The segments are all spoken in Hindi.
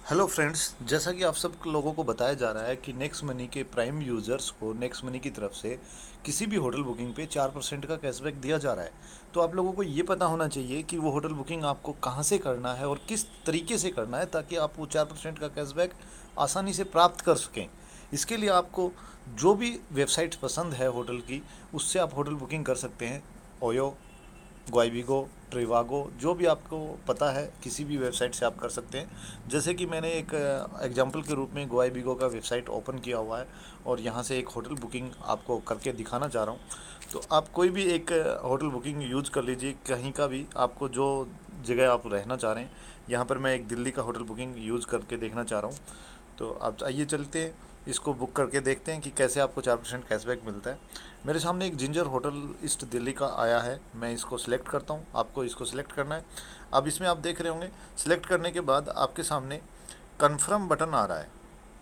हेलो फ्रेंड्स, जैसा कि आप सब लोगों को बताया जा रहा है कि नेक्स्ट मनी के प्राइम यूज़र्स को नेक्स्ट मनी की तरफ से किसी भी होटल बुकिंग पे 4% का कैशबैक दिया जा रहा है। तो आप लोगों को ये पता होना चाहिए कि वो होटल बुकिंग आपको कहाँ से करना है और किस तरीके से करना है ताकि आप वो 4% का कैशबैक आसानी से प्राप्त कर सकें। इसके लिए आपको जो भी वेबसाइट पसंद है होटल की, उससे आप होटल बुकिंग कर सकते हैं। ओयो, ग्वाइबिगो, ट्रिवागो, जो भी आपको पता है किसी भी वेबसाइट से आप कर सकते हैं। जैसे कि मैंने एक एग्जांपल के रूप में ग्वाइबिगो का वेबसाइट ओपन किया हुआ है और यहाँ से एक होटल बुकिंग आपको करके दिखाना चाह रहा हूँ। तो आप कोई भी एक होटल बुकिंग यूज़ कर लीजिए, कहीं का भी, आपको जो जगह आप रहना चाह रहे हैं। यहाँ पर मैं एक दिल्ली का होटल बुकिंग यूज़ करके देखना चाह रहा हूँ। तो आप आइए चलते हैं, इसको बुक करके देखते हैं कि कैसे आपको 4% कैशबैक मिलता है। मेरे सामने एक जिंजर होटल ईस्ट दिल्ली का आया है, मैं इसको सिलेक्ट करता हूँ। आपको इसको सिलेक्ट करना है। अब इसमें आप देख रहे होंगे, सिलेक्ट करने के बाद आपके सामने कन्फर्म बटन आ रहा है।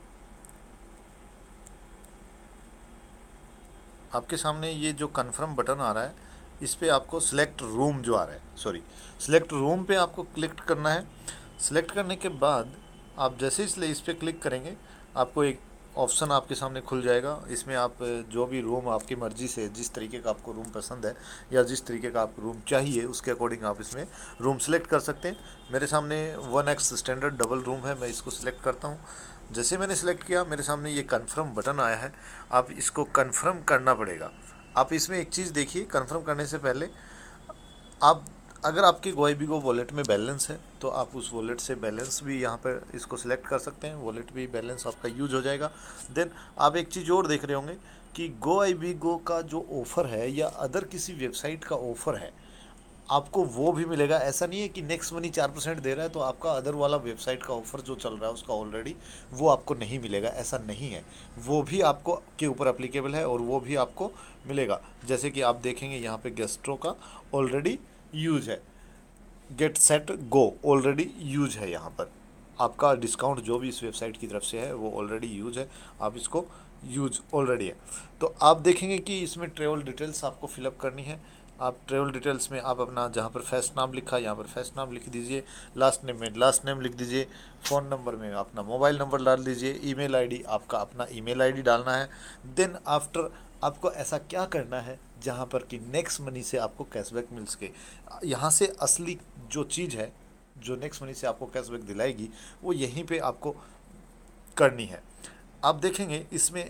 आपके सामने ये जो कन्फर्म बटन आ रहा है, इस पर आपको सिलेक्ट रूम जो आ रहा है, सॉरी, सिलेक्ट रूम पे आपको क्लिक करना है। सिलेक्ट करने के बाद आप जैसे इसलिए इस पर क्लिक करेंगे, आपको एक ऑप्शन आपके सामने खुल जाएगा। इसमें आप जो भी रूम आपकी मर्ज़ी से, जिस तरीके का आपको रूम पसंद है या जिस तरीके का आपको रूम चाहिए, उसके अकॉर्डिंग आप इसमें रूम सेलेक्ट कर सकते हैं। मेरे सामने 1x स्टैंडर्ड डबल रूम है, मैं इसको सिलेक्ट करता हूँ। जैसे मैंने सेलेक्ट किया, मेरे सामने ये कन्फर्म बटन आया है। आप इसको कन्फर्म करना पड़ेगा। आप इसमें एक चीज़ देखिए, कन्फर्म करने से पहले आप, अगर आपके गोइबिगो वॉलेट में बैलेंस है तो आप उस वॉलेट से बैलेंस भी यहाँ पर इसको सिलेक्ट कर सकते हैं। वॉलेट भी बैलेंस आपका यूज हो जाएगा। देन आप एक चीज़ और देख रहे होंगे कि गोइबिगो का जो ऑफ़र है या अदर किसी वेबसाइट का ऑफ़र है, आपको वो भी मिलेगा। ऐसा नहीं है कि नेक्स्ट मनी 4% दे रहा है तो आपका अदर वाला वेबसाइट का ऑफ़र जो चल रहा है उसका ऑलरेडी, वो आपको नहीं मिलेगा। ऐसा नहीं है, वो भी आपको के ऊपर अप्लीकेबल है और वो भी आपको मिलेगा। जैसे कि आप देखेंगे यहाँ पे गेस्ट्रो का ऑलरेडी यूज है, get set go already use है। यहाँ पर आपका डिस्काउंट जो भी इस वेबसाइट की तरफ से है वो ऑलरेडी यूज है, आप इसको यूज ऑलरेडी है। तो आप देखेंगे कि इसमें ट्रेवल डिटेल्स आपको फिलअप करनी है। आप ट्रेवल डिटेल्स में आप अपना, जहाँ पर फर्स्ट नाम लिखा है यहाँ पर फर्स्ट नाम लिख दीजिए, लास्ट नेम में लास्ट नेम लिख दीजिए, फ़ोन नंबर में अपना मोबाइल नंबर डाल दीजिए, ईमेल आईडी आपका अपना ईमेल आईडी डालना है। देन आफ्टर आपको ऐसा क्या करना है जहाँ पर कि नेक्स्ट मनी से आपको कैशबैक मिल सके। यहाँ से असली जो चीज़ है, जो नेक्स्ट मनी से आपको कैशबैक दिलाएगी, वो यहीं पे आपको करनी है। आप देखेंगे इसमें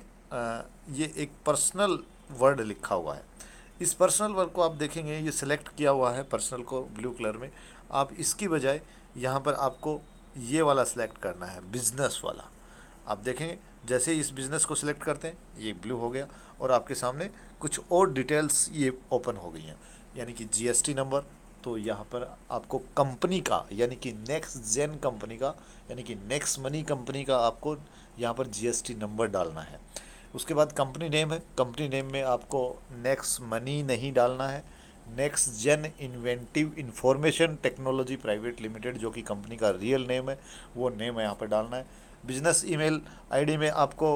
ये एक पर्सनल वर्ड लिखा हुआ है। इस पर्सनल वर्ड को आप देखेंगे, ये सिलेक्ट किया हुआ है पर्सनल को ब्लू कलर में। आप इसकी बजाय यहाँ पर आपको ये वाला सिलेक्ट करना है, बिजनेस वाला। आप देखेंगे जैसे ही इस बिज़नेस को सिलेक्ट करते हैं, ये ब्लू हो गया और आपके सामने कुछ और डिटेल्स ये ओपन हो गई हैं, यानी कि जीएसटी नंबर। तो यहाँ पर आपको कंपनी का, यानी कि नेक्स्ट जेन कंपनी का, यानी कि नेक्स्ट मनी कंपनी का आपको यहाँ पर जीएसटी नंबर डालना है। उसके बाद कंपनी नेम है, कंपनी नेम में आपको नेक्स्ट मनी नहीं डालना है, next gen inventive information technology private limited, जो कि कंपनी का रियल नेम है, वो नेम यहाँ पर डालना है। बिजनेस ईमेल आईडी में आपको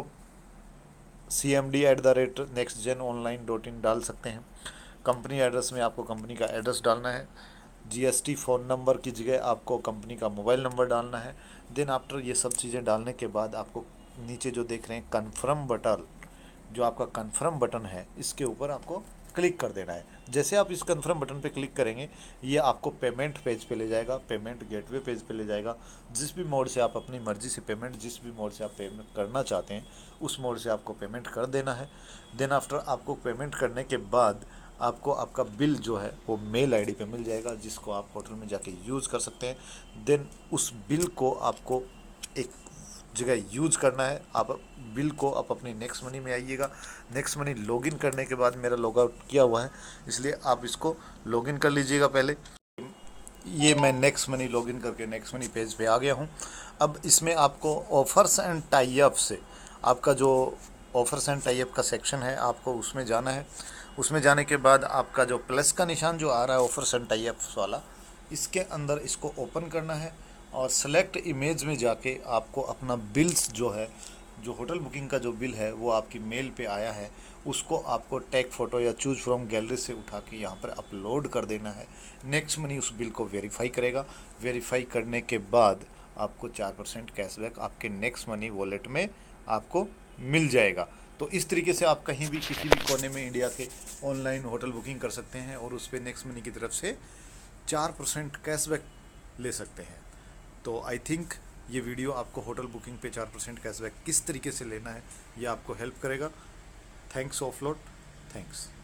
cmd@nextgenonline.in डाल सकते हैं। कंपनी एड्रेस में आपको कंपनी का एड्रेस डालना है। जीएसटी फ़ोन नंबर की जगह आपको कंपनी का मोबाइल नंबर डालना है। देन आफ्टर ये सब चीज़ें डालने के बाद आपको नीचे जो देख रहे हैं कन्फर्म बटन, जो आपका कन्फर्म बटन है, इसके ऊपर आपको क्लिक कर देना है। जैसे आप इस कन्फर्म बटन पे क्लिक करेंगे, ये आपको पेमेंट पेज पे ले जाएगा, पेमेंट गेटवे पेज पे ले जाएगा। जिस भी मोड से आप अपनी मर्ज़ी से पेमेंट, जिस भी मोड से आप पेमेंट करना चाहते हैं, उस मोड से आपको पेमेंट कर देना है। देन आफ्टर आपको पेमेंट करने के बाद आपको आपका बिल जो है वो मेल आईडी पे मिल जाएगा, जिसको आप होटल में जाके यूज़ कर सकते हैं। देन उस बिल को आपको एक जगह यूज करना है। आप बिल को आप अपनी नेक्स्ट मनी में आइएगा। नेक्स्ट मनी लॉगिन करने के बाद, मेरा लॉग आउट किया हुआ है इसलिए आप इसको लॉगिन कर लीजिएगा पहले। ये मैं नेक्स्ट मनी लॉगिन करके नेक्स्ट मनी पेज पे आ गया हूँ। अब इसमें आपको ऑफ़र्स एंड टाई अप से, आपका जो ऑफ़र्स एंड टाई अप का सेक्शन है, आपको उसमें जाना है। उसमें जाने के बाद आपका जो प्लस का निशान जो आ रहा है ऑफ़र्स एंड टाई अप्स वाला, इसके अंदर इसको ओपन करना है और सेलेक्ट इमेज में जाके आपको अपना बिल्स जो है, जो होटल बुकिंग का जो बिल है वो आपकी मेल पे आया है, उसको आपको टेक फ़ोटो या चूज फ्रॉम गैलरी से उठा के यहाँ पर अपलोड कर देना है। नेक्स्ट मनी उस बिल को वेरीफाई करेगा। वेरीफाई करने के बाद आपको 4% कैशबैक आपके नेक्स्ट मनी वॉलेट में आपको मिल जाएगा। तो इस तरीके से आप कहीं भी किसी भी कोने में इंडिया के ऑनलाइन होटल बुकिंग कर सकते हैं और उस पर नेक्स्ट मनी की तरफ से 4% कैशबैक ले सकते हैं। तो आई थिंक ये वीडियो आपको होटल बुकिंग पे 4% कैशबैक किस तरीके से लेना है ये आपको हेल्प करेगा। Thanks of lot, thanks.